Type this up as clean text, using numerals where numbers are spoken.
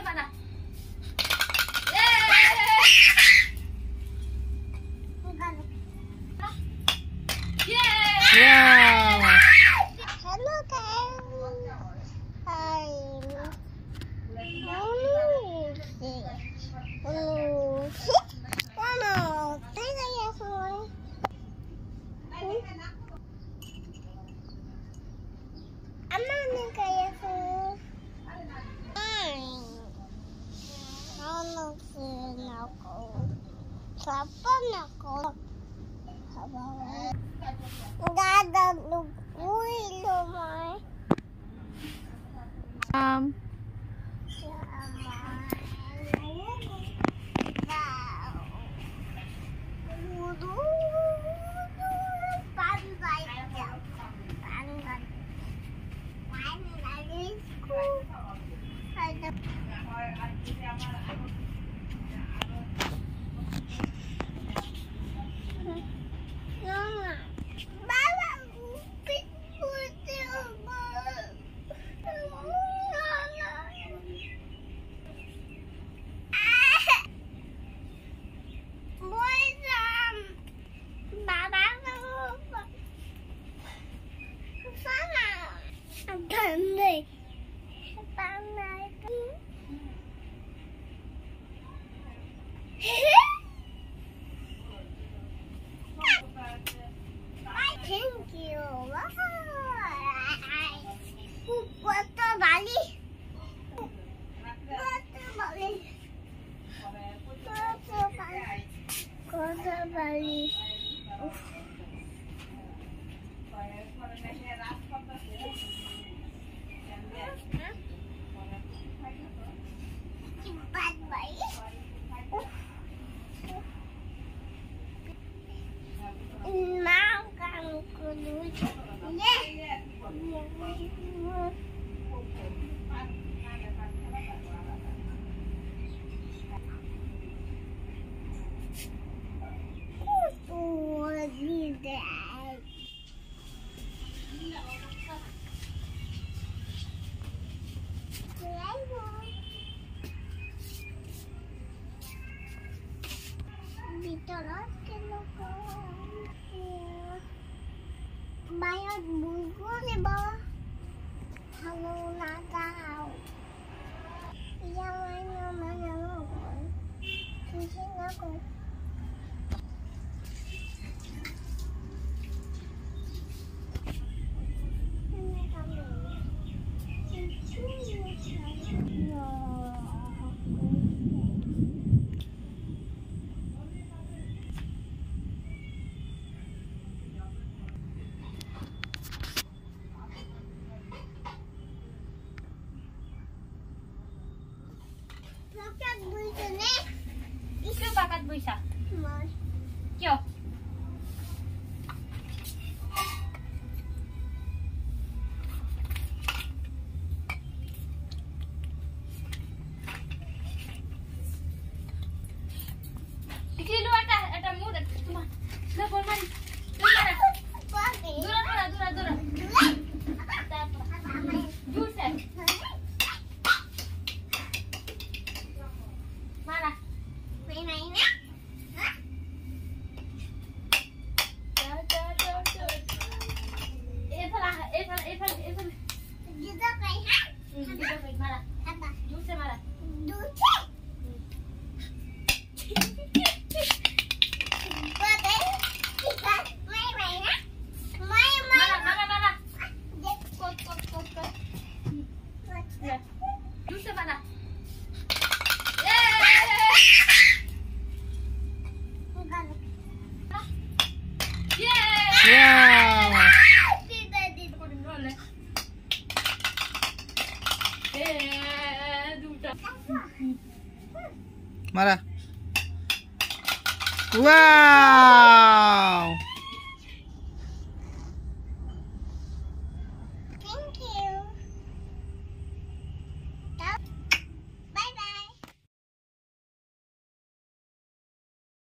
mana? Wow. Hello guys. Hi. Nggak ada lumai. Thank you. Water Bali. Water Bali. Water Bali. Cepat baik. Makan kudu. Banyak buku di bawah. Halo Natal. Yang mana aku? Kisah aku. Itu bakat buisa. Mas. Yo. Dikilo ada muda. Cuma. Nggak boleh main. Dura. Juset. Mana? Main-mainnya? Evan. Kita kayak Kita pergi mana? apa? Juset mana? Duce. Kita main-mainnya? Main. Mana? Kot. Ya. Juset mana? Wow. Marah. Wow.